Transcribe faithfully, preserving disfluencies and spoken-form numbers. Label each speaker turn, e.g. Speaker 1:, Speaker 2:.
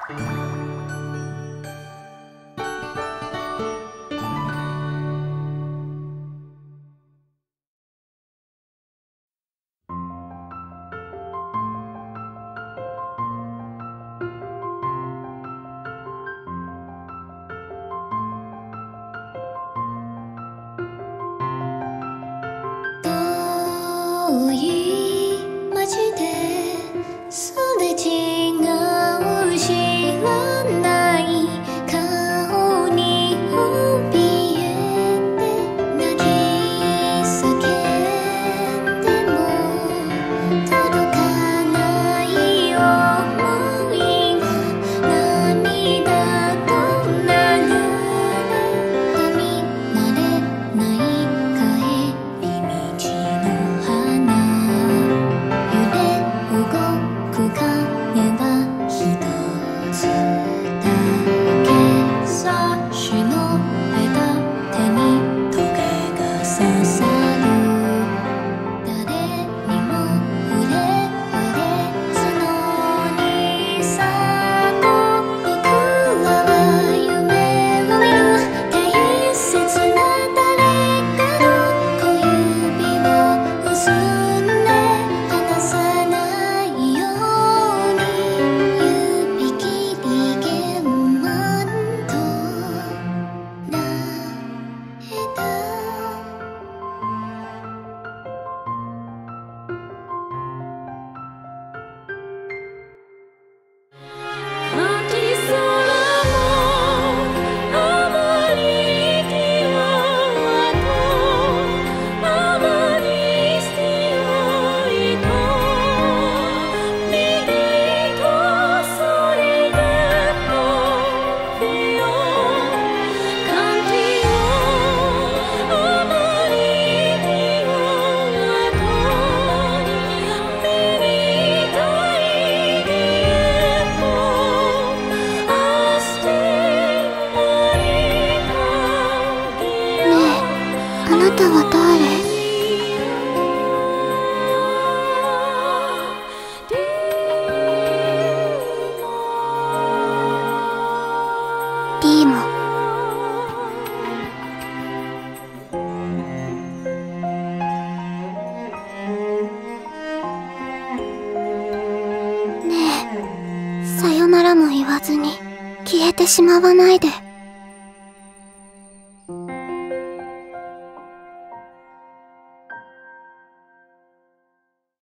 Speaker 1: 遠い街ですれ違う知らない顔に怯えて泣き叫んでも届かない想いが涙と流れ見慣れない帰り道の花揺れ動く影は一つだけ差し伸べた手にトゲが刺さる誰にも触れられずのにさと僕らは夢を見る大切な誰かの小指を結んで離さないように指切り弦マンとなえた秋空もあまり際とあまり強いと右とそれでも不要感じよあまり際と右たいでもあしてありたぎよ
Speaker 2: あなたは誰？ディーモ。ねえ、さよならも言わずに消えてしまわないで。